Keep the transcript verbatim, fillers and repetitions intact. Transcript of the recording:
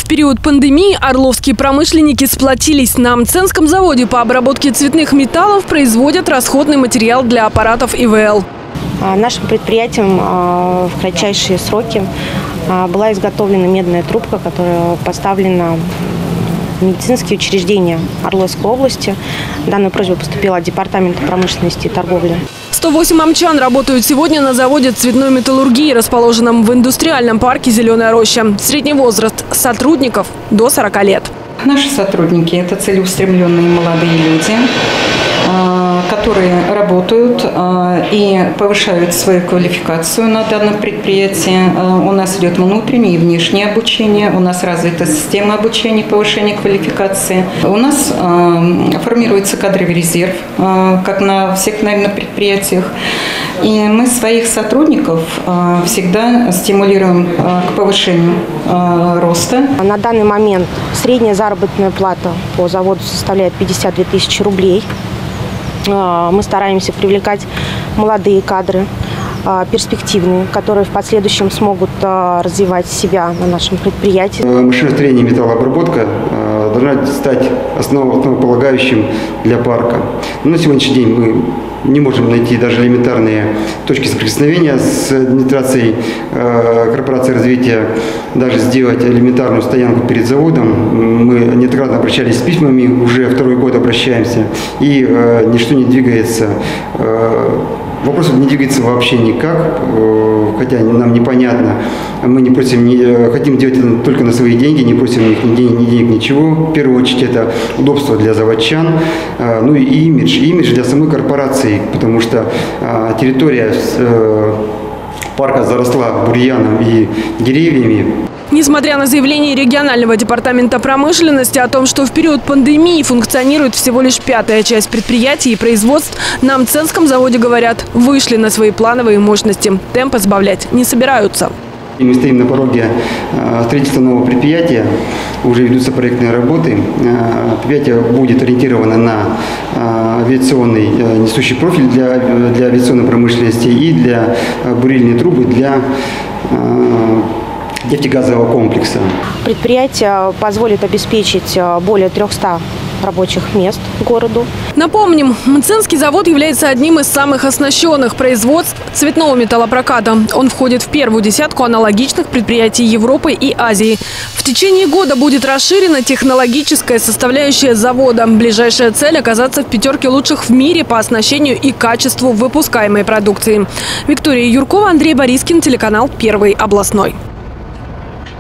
В период пандемии орловские промышленники сплотились. На Мценском заводе по обработке цветных металлов производят расходный материал для аппаратов И В Л. Нашим предприятием в кратчайшие сроки была изготовлена медная трубка, которая поставлена в медицинские учреждения Орловской области. Данная просьба поступила от Департамента промышленности и торговли. сто восемь амчан работают сегодня на заводе цветной металлургии, расположенном в индустриальном парке «Зеленая роща». Средний возраст сотрудников до сорока лет. Наши сотрудники – это целеустремленные молодые люди, которые работают и повышают свою квалификацию на данном предприятии. У нас идет внутреннее и внешнее обучение, у нас развита система обучения и повышения квалификации. У нас формируется кадровый резерв, как на всех, наверное, предприятиях. И мы своих сотрудников всегда стимулируем к повышению роста. На данный момент средняя заработная плата по заводу составляет пятьдесят две тысячи рублей. Мы стараемся привлекать молодые кадры, перспективные, которые в последующем смогут развивать себя на нашем предприятии. Машиностроение и металлообработка должна стать основополагающим для парка. Но на сегодняшний день мы не можем найти даже элементарные точки соприкосновения с администрацией корпорации развития, даже сделать элементарную стоянку перед заводом. Мы неоднократно обращались с письмами, уже второй год обращаемся, и ничто не двигается. Вопросов не двигается вообще никак, хотя нам непонятно. Мы не просим, не, хотим делать это только на свои деньги, не просим ни денег, ни денег, ничего. В первую очередь это удобство для заводчан, ну и имидж, имидж для самой корпорации, потому что территория парка заросла бурьяном и деревьями. Несмотря на заявление регионального департамента промышленности о том, что в период пандемии функционирует всего лишь пятая часть предприятий и производств, на Мценском заводе, говорят, вышли на свои плановые мощности. Темпы сбавлять не собираются. Мы стоим на пороге строительства нового предприятия, уже ведутся проектные работы. Предприятие будет ориентировано на авиационный несущий профиль для, для авиационной промышленности и для бурильные трубы для нефтегазового комплекса. Предприятие позволит обеспечить более трёхсот рабочих мест городу. Напомним, Мценский завод является одним из самых оснащенных производств цветного металлопроката. Он входит в первую десятку аналогичных предприятий Европы и Азии. В течение года будет расширена технологическая составляющая завода. Ближайшая цель – оказаться в пятерке лучших в мире по оснащению и качеству выпускаемой продукции. Виктория Юркова, Андрей Борискин, телеканал Первый областной.